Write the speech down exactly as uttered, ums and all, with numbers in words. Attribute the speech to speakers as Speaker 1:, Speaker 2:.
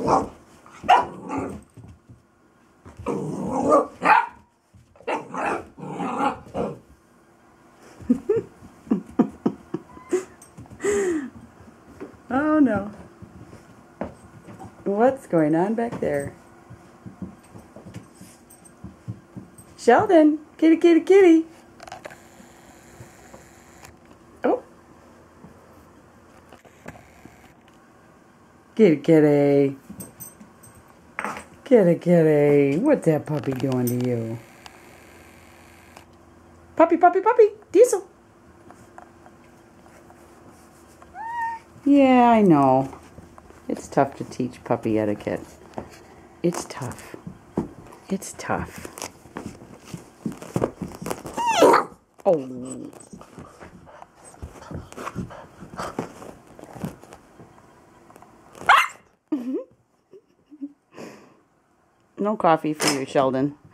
Speaker 1: Oh no. What's going on back there? Sheldon, kitty, kitty, kitty. Oh. Kitty, kitty. Kitty, kitty. What's that puppy doing to you? Puppy, puppy, puppy. Diesel. Yeah, I know. It's tough to teach puppy etiquette. It's tough. It's tough. Oh. No coffee for you, Sheldon.